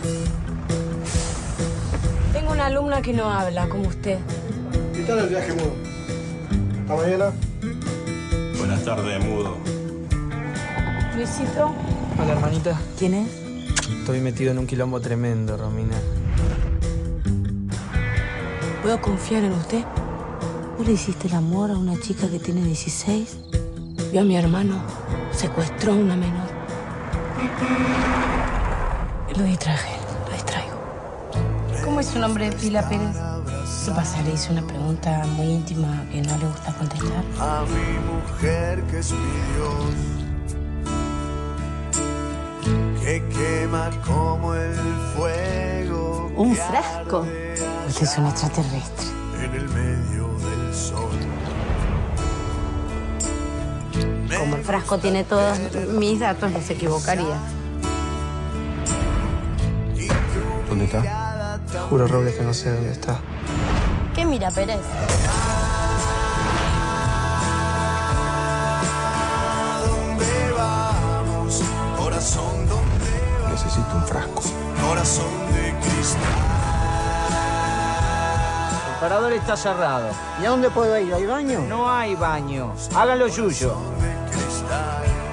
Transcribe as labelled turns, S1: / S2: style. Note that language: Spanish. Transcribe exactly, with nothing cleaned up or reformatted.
S1: Tengo una alumna que no habla, como usted.
S2: ¿Qué tal el viaje, Mudo? ¿Hasta mañana?
S3: Buenas tardes, Mudo.
S1: Luisito.
S4: Hola, hermanita.
S1: ¿Quién es?
S4: Estoy metido en un quilombo tremendo, Romina.
S1: ¿Puedo confiar en usted? ¿Vos le hiciste el amor a una chica que tiene dieciséis? Vio a mi hermano. Secuestró a una menor. Lo distraje, lo distraigo. ¿Cómo es su nombre, Pila Pérez? ¿Qué pasa? Le hice una pregunta muy íntima que no le gusta contestar.
S5: A mi mujer que es mi Dios, que quema como el fuego.
S1: ¿Un frasco? Usted es un extraterrestre.
S5: En el medio del sol.
S1: Como el frasco tiene todos mis datos, no se equivocaría.
S2: ¿Dónde está?
S4: Juro, Robles, que no sé dónde está.
S1: ¿Qué mira, Pérez?
S5: ¿Dónde vamos? Corazón, ¿dónde vamos?
S2: Necesito un frasco.
S5: Corazón de cristal.
S6: El parador está cerrado.
S7: ¿Y a dónde puedo ir? ¿Hay baño?
S6: No hay baño. Hagan lo suyo.
S5: De cristal.